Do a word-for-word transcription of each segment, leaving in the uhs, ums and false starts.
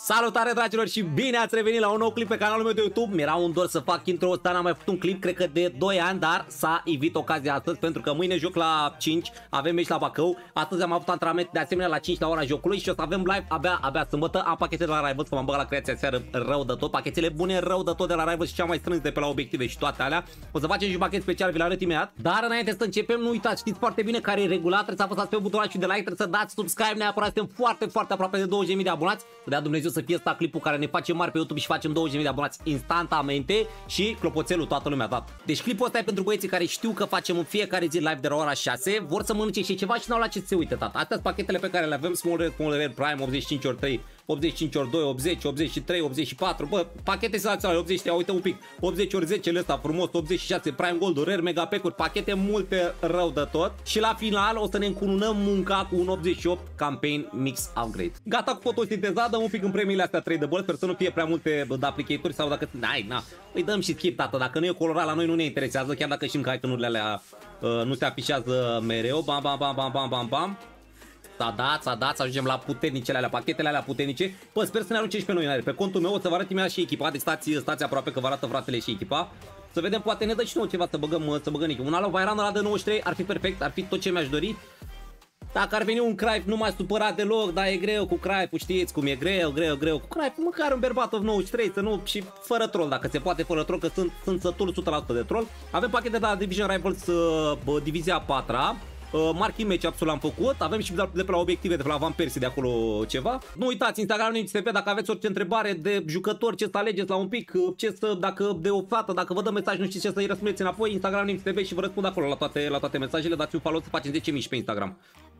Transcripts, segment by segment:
Salutare dragilor și bine ați revenit la un nou clip pe canalul meu de YouTube. Mi-era un dor să fac intro ăsta, n-am mai făcut un clip, cred că de doi ani, dar s-a evit ocazia astăzi pentru că mâine joc la cinci, avem meci la Bacău. Astăzi am avut antrenament de asemenea la cinci la ora jocului și o să avem live abia, abia sâmbătă. Am pachete de la Rivals, că m-am băgat la creația seară rău de tot, pachetele bune rău de tot de la Rivals și cea mai strâns de pe la obiective și toate alea. O să facem și pachet special, vi-l arăt imediat. Dar înainte să începem, nu uitați, știți foarte bine care e regula, trebuie să apăsați pe butonul de like, trebuie să dați subscribe neapărat, suntem foarte, foarte aproape de douăzeci de mii de abonați. Să dea Dumnezeu să fie ăsta clipul care ne face mari pe YouTube și facem douăzeci de mii de abonați instantaneamente și clopoțelul toată lumea dat. Deci clipul ăsta e pentru băieții care știu că facem în fiecare zi live de la ora șase, vor să mănânce și ceva și n-au la ce să se uite, tata. Astea sunt pachetele pe care le avem, Small Red, Small Red Prime, optzeci și cinci ori trei, optzeci și cinci ori doi, optzeci, optzeci și trei, optzeci și patru, bă, pachete senzaționale, optzeci și trei, uite un pic, optzeci ori zece ăsta frumos, optzeci și șase, Prime Gold, Rare, Mega Pack-uri, pachete multe rău de tot și la final o să ne încununăm munca cu un optzeci și opt Campaign Mix Upgrade. Gata cu fotosinteza, dăm un pic în premiile astea trei de băl, sper să nu fie prea multe de applicatori sau dacă, n-ai, na, îi dăm și skip, tată, dacă nu e colorat la noi nu ne interesează, chiar dacă știm că iconurile alea uh, nu se afișează mereu, bam, bam, bam, bam, bam, bam, bam. S-a dat, s-a dat, să ajungem la puternicele alea, pachetele alea puternice. Pă, sper să ne arunce și pe noi, pe contul meu, o să vă arăt imediat și echipa, deci stați, stați aproape că vă arată fratele și echipa. Să vedem, poate ne dă și nouă ceva să băgăm, să băgăm un Alo Vairan ăla de nouăzeci și trei, ar fi perfect, ar fi tot ce mi-aș dori. Dacă ar veni un Craif, nu m-aș supăra deloc, dar e greu cu Craif-ul, știți cum e greu, greu, greu cu Craif, măcar un Berbatov nouăzeci și trei, să nu, și fără troll, dacă se poate fără troll, că sunt, sunt sătul o sută la sută de troll. Avem pachete de la Division Rivals, uh, divizia a patra. Uh, Marking match-up-ul l-am făcut, avem și de pe la obiective, de pe la Van Persie de acolo ceva. Nu uitați, Instagram N M C T V, dacă aveți orice întrebare de jucător, ce să alegeți la un pic, ce să, dacă de o fată, dacă vă dă mesaj, nu știți ce să-i răspundeți înapoi, Instagram N M C T V și vă răspund acolo la toate, la toate mesajele, dați un follow să facem zece mii pe Instagram.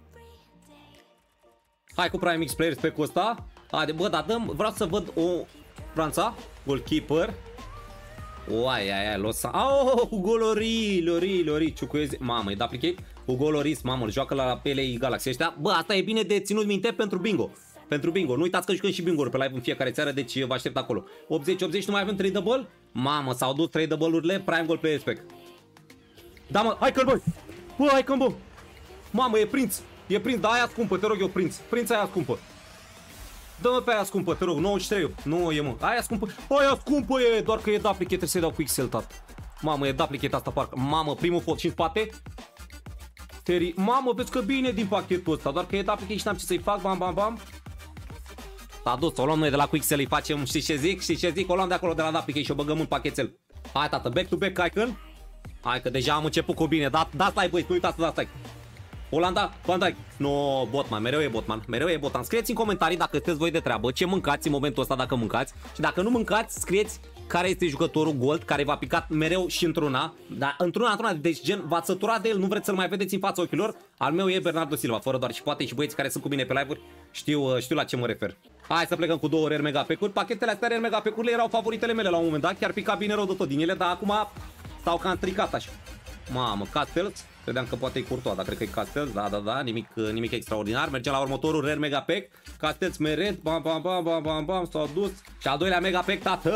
Hai cu Prime X Players pe ăsta. Haide, bă, da, dăm, vreau să văd o Franța, goalkeeper. Uai, ai, ai, Losa. Oh, Hugo Lloris, Lloris, Lloris, Ciucuiezi. Mamă, e de aplicate? Hugo Lloris, mamă, îl joacă la P L A Galaxy ăștia. Bă, asta e bine de ținut minte pentru bingo. Pentru bingo. Nu uitați că jucăm și bingo pe live în fiecare seară, deci vă aștept acolo. optzeci optzeci, nu mai avem trei double? Mamă, s-au dus trei double-urile, Prime Gold pe spec. Da, mă, hai că-l bă. Bă, hai că-l bă. Mamă, e prinț. E prinț, dar aia scumpă, te rog eu, prinț. Prinț aia scumpă. Dă-mă pe aia scumpă, te rog, nouăzeci și trei. Nu e, mă. Aia scumpă. Aia scumpă e, doar că e duplicate, trebuie să-i dau cu X L, tată. Mamă, e duplicate asta, parcă. Mamă, primul fot și în spate. Teri. Mamă, vezi că bine din pachetul ăsta, doar că e duplicate și n-am ce să-i fac, bam, bam, bam. S-a dus, o luăm noi de la cu X L, îi facem, știi ce zic? Știi ce zic? O luăm de acolo de la duplicate și o băgăm în pachetel. Hai, tată, back to back, icon. Hai că deja am început cu bine, da, da, stai, băi, nu uitați, da, stai. Olanda, Van Dijk, no, Botman, mereu e Botman, mereu e Botman. Scrieți în comentarii dacă sunteți voi de treabă, ce mâncați în momentul ăsta dacă mâncați. Și dacă nu mâncați, scrieți care este jucătorul Gold care v-a picat mereu și într-una. Dar într-una, într-una, deci gen, v-ați săturat de el, nu vreți să-l mai vedeți în fața ochilor. Al meu e Bernardo Silva, fără doar și poate și băieți care sunt cu mine pe live-uri știu, știu la ce mă refer. Hai să plecăm cu două Rare Mega Pack-uri. Pachetele astea Rare Mega Pack-urile erau favoritele mele la un moment dat, chiar pica bine rău de tot din ele, dar acum s-au cam stricat așa. Mamă, Castells. Credeam că poate e Courtois, dar cred că e Castells, da, da, da, nimic, nimic extraordinar. Mergem la următorul Rare Mega Pack. Castells meret, bam, bam, bam, bam, bam, bam, s-a dus. Și al doilea Mega Pack, tată!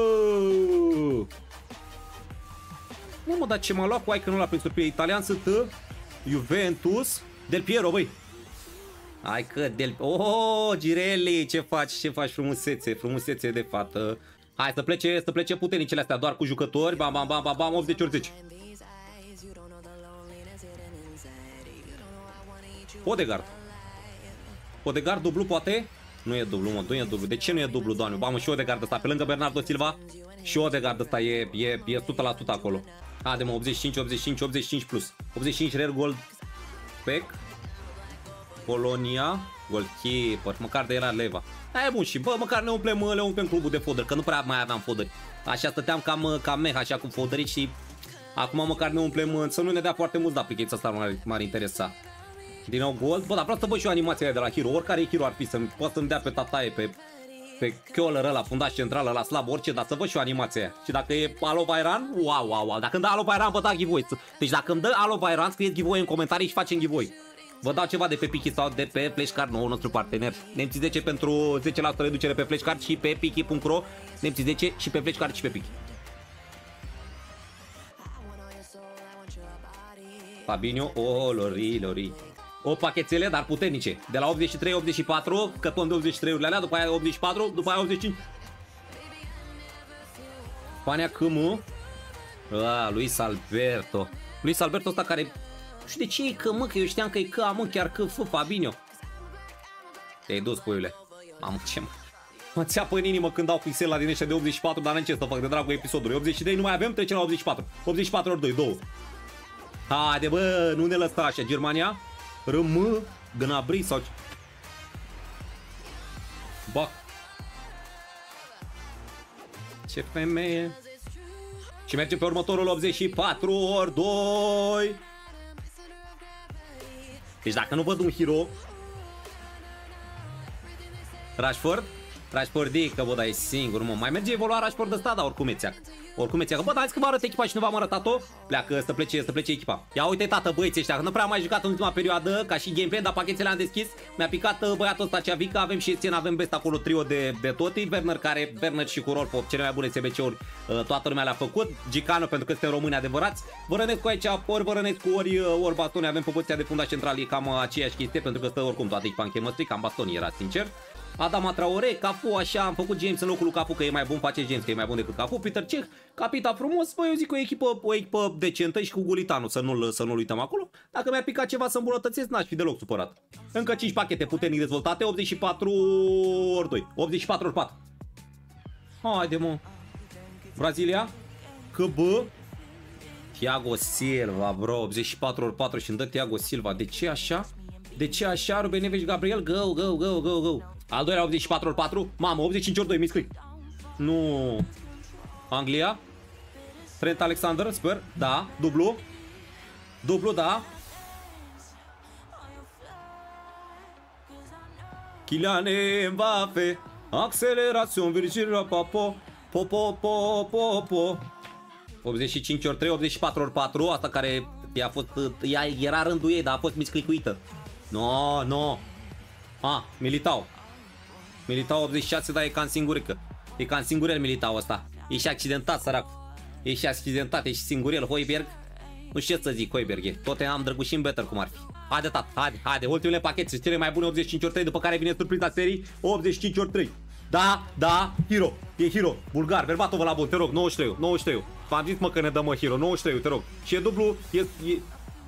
Nu mă, dar ce m-a luat cu iconul ăla prin surprire? Italian sunt Juventus, Del Piero, băi. Hai că Del... Oh, Girelli, ce faci, ce faci, frumusețe, frumusețe de fată. Hai să plece, să plece puternicele astea, doar cu jucători, bam, bam, bam, bam, bam, optzeci ori zece. Odegaard. Odegaard dublu poate? Nu e dublu, mă, nu e dublu. De ce nu e dublu, doamne? Bamă, și Odegaard ăsta pe lângă Bernardo Silva. Și Odegaard ăsta e, e, e o sută la sută acolo. Haide, mă, optzeci și cinci, optzeci și cinci, optzeci și cinci plus. optzeci și cinci Rare Gold Pack. Polonia. Goalkeeper. Măcar de era Leva. Aia e bun și, bă, măcar ne umplem, le umplem clubul de fodări, că nu prea mai aveam fodări. Așa stăteam cam, cam meh, așa cu fodări și acum măcar ne umplem, să nu ne dea foarte mulți applicates, asta m-ar interesa. Din nou Gold, bă, dar vreau să văd și o animație de la Hero, oricare Hero ar fi, să poată să-mi dea pe tataie, pe, pe Kjoller ăla, fundaș central, la slab, orice, dar să văd și o animație aia. Și dacă e Alo Vairan, wow, wow, wow, dacă îmi dă Alo Vairan, vă dau giveaway. Deci dacă îmi dă Alo Vairan, scrieți giveaway în comentarii și facem giveaway. Vă dau ceva de pe Piki sau de pe Flashcard, nou nostru partener. N M C zece pentru zece la sută reducere pe Flashcard și pe Piki punct ro, N M C zece și pe Flashcard și pe Piki. Fabinho, oh, Lori, Lori. o pachetele, dar puternice. De la optzeci și trei optzeci și patru, căpăm de optzeci și trei-urile alea, după aia optzeci și patru, după aia optzeci și cinci. Spania C M. Ah, Luis Alberto. Luis Alberto ăsta care... Nu știu de ce e că, mă, că eu știam că e că, mă, chiar că, F, Fabinho. Te-ai dus, puiule. Mamă, ce mă. Mă țeapă în inimă când dau pixel la din ăștia de optzeci și patru, dar n-am ce să fac de dragul episodului. optzeci și trei nu mai avem, trecem la optzeci și patru. optzeci și patru ori doi, două. Haide, bă, nu ne lăsa așa. Germania. Râm, Gnabry sau... Bac. Ce femeie. Și mergem pe următorul optzeci și patru ori doi. Deci dacă nu văd un hero... Rashford? Rashford e că, bă, dar e singur, mă. Mai merge evolua Rashford ăsta, dar oricum e țeac. Oricum e țeac. Bă, dar hai că vă arăt echipa și nu v-am arătat-o. Pleacă, să plece, să plece echipa. Ia uite, tată, băieți ăștia, că nu prea am mai jucat în ultima perioadă, ca și gameplay, dar pachetele am deschis. Mi-a picat băiatul ăsta cea vică, avem și Etienne, avem best acolo trio de, de toti. Werner, care, Werner și cu Rolfo, cele mai bune S B C-uri, toată lumea le-a făcut. Gicano, pentru că suntem români adevărați. Vărănescu aici, ori Vărănescu, ori, ori Bastoni, avem pe poziția de fundaș central, e cam aceeași chestie, pentru că stă oricum toată echipa în chemistry, cam Bastoni era sincer. Adama Traore, Cafu, așa, am făcut James în locul lui Cafu, că e mai bun, face James, că e mai bun decât Cafu. Peter Cech, capita frumos, bă, eu zic o echipă, o echipă decentă și cu Gulitanu, să nu-l să nu uităm acolo. Dacă mi-a picat ceva să îmbunătățesc, n-aș fi deloc supărat. Încă cinci pachete puternic dezvoltate, optzeci și patru ori doi, optzeci și patru ori patru. Haide, mă. Brazilia, C B, Thiago Silva, bro, optzeci și patru ori patru și îmi dă Thiago Silva. De ce așa? De ce așa? Ruben Neves, Gabriel, go, go, go, go, go. Al doilea optzeci și patru ori patru. Mamă, optzeci și cinci ori doi, misclick. Nu. Anglia. Trent Alexander, sper. Da, dublu. Dublu, da. Kylian Mbappé. Accelerațion, Virgil Papo. Popo, popo, popo. optzeci și cinci ori trei, optzeci și patru ori patru. Asta care i-a fost, ea era rândul ei, dar a fost misclickuită. No, no. Ah, Militao. Militao optzeci și șase, dar e cam singurică. E cam singurel Militao ăsta. E și accidentat, sărac. E și accidentat, e și singurel. Hoiberg. Nu știu ce să zic, Hoiberg e. Tot am drăgușim better cum ar fi. Haide, tat, haide, haide. Ultimele pachete, cele mai bune, optzeci și cinci ori trei, după care vine surpriza serii, optzeci și cinci ori trei. Da, da, hero. E hero. Bulgar, Berbatov la bun, te rog, nouăzeci și trei, nouăzeci și trei. V-am zis, mă, că ne dăm, mă, hero, nouăzeci și trei, te rog. Și e dublu, e... e...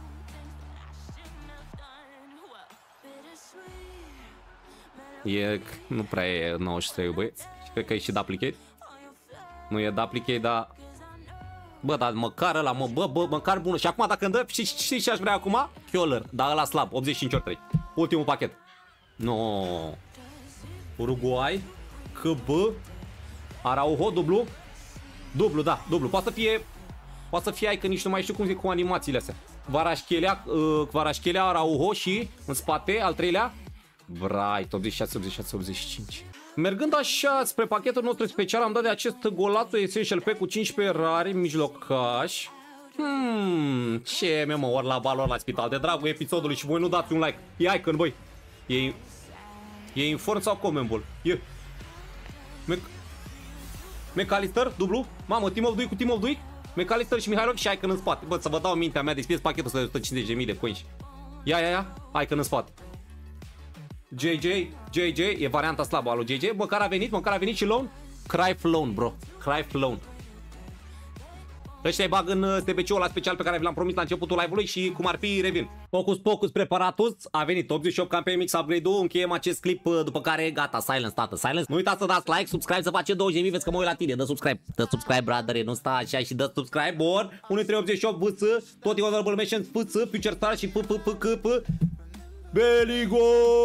E, nu prea e nouăzeci și trei, băieți. Cred că e și duplicate. Nu e duplicate, dar... Bă, dar măcar ăla, mă, bă, bă, măcar bună. Și acum dacă îmi dă, știi ce aș vrea acum? Fioler, dar ăla slab, optzeci și cinci ori trei. Ultimul pachet. No. Uruguay, C B, Araujo, dublu. Dublu, da, dublu. Poate să fie... Poate să fie ai că nici nu mai știu cum zic cu animațiile astea. Kvaratskhelia, uh, Kvaratskhelia, Araujo și în spate, al treilea. Bright, optzeci și șase, optzeci și șase, optzeci și cinci. Mergând așa spre pachetul nostru special, am dat de acest golatul Essential Pack cu cincisprezece rari, mijlocași. Hmm, ce mi mă, ori la balon la spital, de dragul episodului și voi nu dați un like. E icon, băi. E, e inform sau Comenbol? E... Mec... McAllister, dublu. Mamă, Team of Duik cu Team of Duik. McAllister și Mihailov și icon în spate. Bă, să vă dau mintea mea, deschis pachetul să de o sută cincizeci de mii de coins. Ia, ia, ia, icon în spate. J J, J J, e varianta slabă a lui J J. Măcar a venit, măcar a venit și loan. Cruyff loan, bro. Cruyff loan. Ăștia îi bag în S B C-ul ăla special pe care vi l-am promis la începutul live-ului și cum ar fi revin. Focus, focus, preparatus. A venit optzeci și opt campeni mix upgrade-ul. Încheiem acest clip, după care gata, silence, tată, silence. Nu uitați să dați like, subscribe, să face douăzeci de mii, vezi că mă uit la tine. Dă subscribe, dă subscribe, brother, nu sta așa și dă subscribe. Bun, unu trei optzeci și opt V S, tot e honorable mention F S, Future Star și P P P C P. Beligo!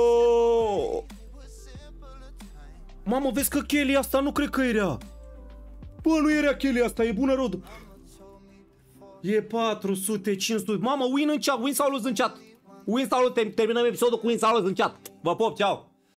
Mamă, vezi că Kelly asta nu cred că era. Bă, nu era Kelly asta, e bună rod. E patru sute, cinci sute. Mamă, win în chat, win sau lose în chat. Win sau lose, terminăm episodul cu win sau lose în chat. Vă pop, ceau.